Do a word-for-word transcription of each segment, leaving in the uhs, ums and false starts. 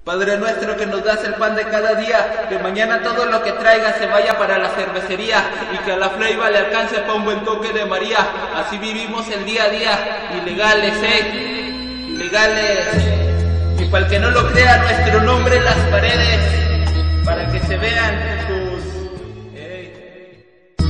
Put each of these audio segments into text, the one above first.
Padre nuestro que nos das el pan de cada día, que mañana todo lo que traiga se vaya para la cervecería y que a la Fleiva le alcance para un buen toque de María. Así vivimos el día a día, ilegales, eh, ilegales. Y para el que no lo crea, nuestro nombre en las paredes, para que se vean tus... Eh.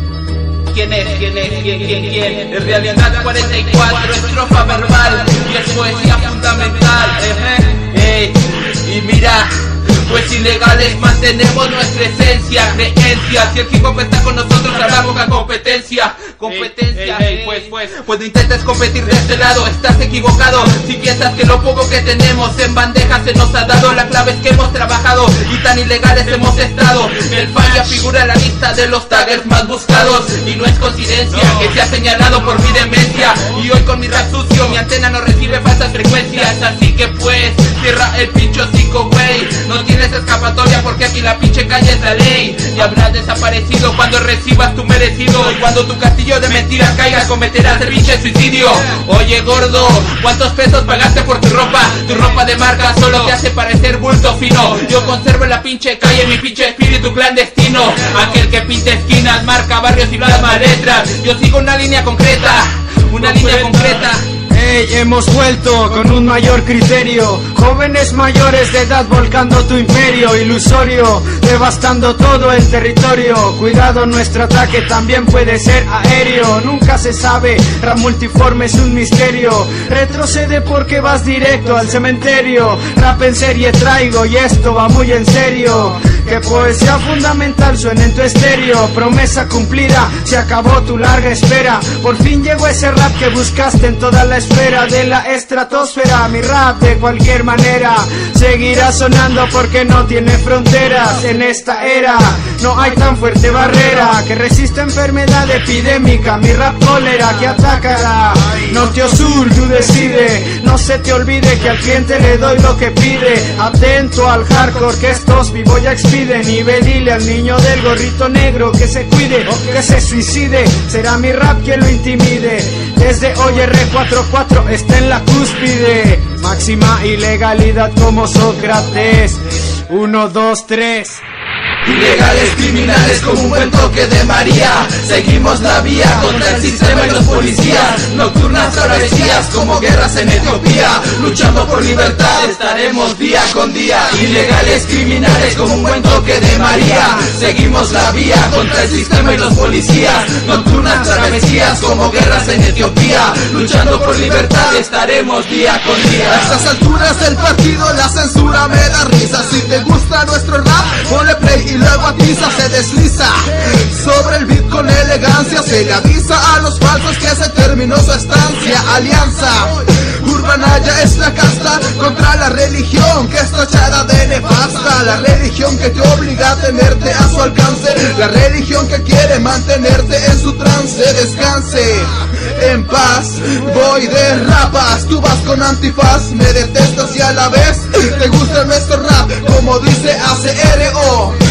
¿Quién es? ¿Quién es? ¿Quién? ¿Quién? ¿Quién? En realidad cuarenta y cuatro, estrofa verbal y es poesía fundamental, eh, eh. Y mira, pues ilegales mantenemos nuestra esencia, creencia. Si el hip hop está con nosotros, habrá poca competencia. Competencia, ey, ey, ey, pues, pues Cuando intentes competir de este lado, estás equivocado. Si piensas que lo poco que tenemos en bandeja se nos ha dado, la clave es que hemos trabajado y tan ilegales hemos estado. El falla figura en la lista de los taggers más buscados y no es coincidencia no. que se ha señalado por mi demencia. Y hoy con mi rap sucio, mi antena no recibe falsas frecuencias. Así que pues, cierra el pincho cinco, güey. No tienes escapatoria porque aquí la pinche calle es la ley. Y habrás desaparecido cuando recibas tu merecido. Y cuando tu castillo de mentiras caiga, cometerás el pinche suicidio. Oye gordo, ¿cuántos pesos pagaste por tu ropa? Tu ropa de marca solo te hace parecer bulto fino. Yo conservo en la pinche calle mi pinche espíritu clandestino. Aquel que pinta esquinas, marca barrios y plasma letras. Yo sigo una línea concreta, una línea concreta. Hey, hemos vuelto con un mayor criterio, jóvenes mayores de edad volcando tu imperio ilusorio, devastando todo el territorio. Cuidado, nuestro ataque también puede ser aéreo, nunca se sabe, rap multiforme es un misterio. Retrocede porque vas directo al cementerio, rap en serie traigo y esto va muy en serio. Que poesía fundamental suena en tu estéreo, promesa cumplida, se acabó tu larga espera. Por fin llegó ese rap que buscaste en toda la esfera de la estratosfera. Mi rap de cualquier manera seguirá sonando porque no tiene fronteras. En esta era no hay tan fuerte barrera que resista enfermedad epidémica. Mi rap cólera que atacará norte o sur, tú decide. No se te olvide que al cliente le doy lo que pide. Atento al hardcore que estos vivos ya expiden. Y ve dile al niño del gorrito negro que se cuide o que se suicide. Será mi rap quien lo intimide. Desde hoy R cuarenta y cuatro está en la cúspide. Máxima ilegalidad como Sócrates. Uno, dos, tres. Ilegales, criminales como un buen toque de María. Seguimos la vía contra el sistema y los policías. Nocturnas travesías como guerras en Etiopía. Luchando por libertad estaremos día con día. Ilegales, criminales como un buen toque de María. Seguimos la vía contra el sistema y los policías. Nocturnas travesías como guerras en Etiopía. Luchando por libertad estaremos día con día. A estas alturas del partido la censura me da risa. Si te gusta nuestro rap, ponle play y luego atiza, se desliza sobre el beat con elegancia. Se le avisa a los falsos que se terminó su estancia. Alianza Urbanaya es la casta contra la religión que está echada de nefasta. La religión que te obliga a tenerte a su alcance. La religión que quiere mantenerte en su trance. Descanse en paz, voy de rapas. Tú vas con antifaz, me detestas y a la vez te gusta nuestro rap, como dice A C R O.